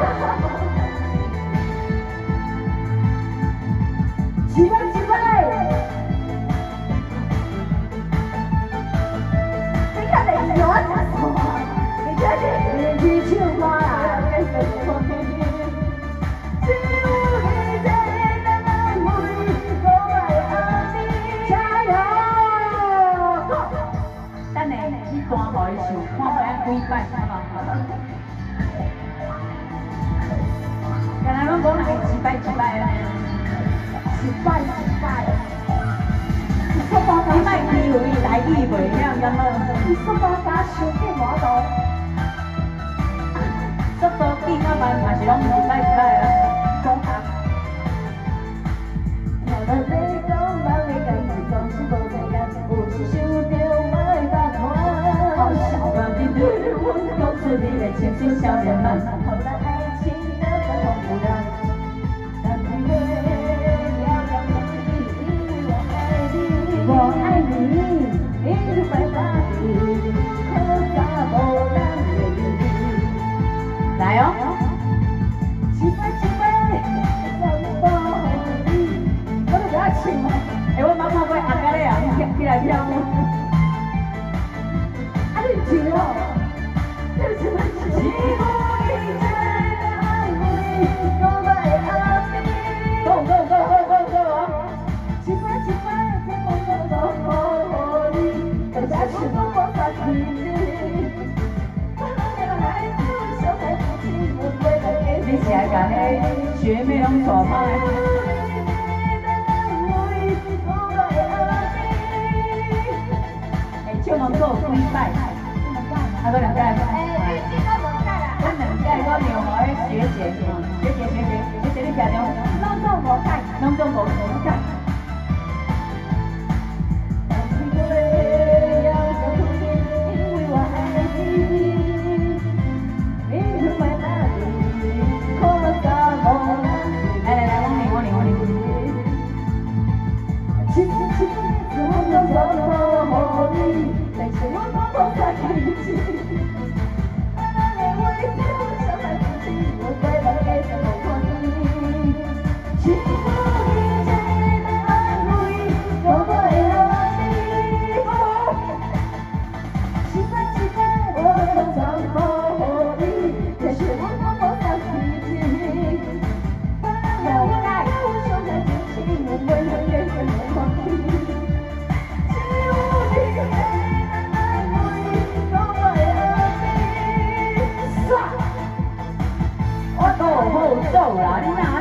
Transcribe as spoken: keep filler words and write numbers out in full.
起飞起飞！你看你是我咋说啊？你这是你唱歌啦，跟着我。只有你这能安慰我的阿弟，加油！等下你弹互伊唱，看卖几摆，好不好？原来拢讲人一摆一摆啦。 一摆一摆，你莫以为来意袂晓咁好，你速度加手机无度，速度变啊慢嘛是拢一摆一摆啊。讲啊，听到你讲梦的感觉总是无在干，有时想着莫答我。好笑啊！你对我讲出你的清新笑脸慢，后来爱情的反反复复。 我爱你，因为把你可咋无人理？来哦，起飞起飞，让我你，我都不要唱了。哎，我妈妈会阿哥嘞啊，起起来跳舞。啊，你唱哦，你唱你唱。Go go go go go go 哦！起飞起飞。 你是爱甲迄学妹拢带跑的？哎，唱能够几摆？啊，搁两摆。哎，预计都无改啦。我两摆我另外迄学姐，学姐学姐学姐，你食了？拢总无改，拢总无无改。 走啦，你哪？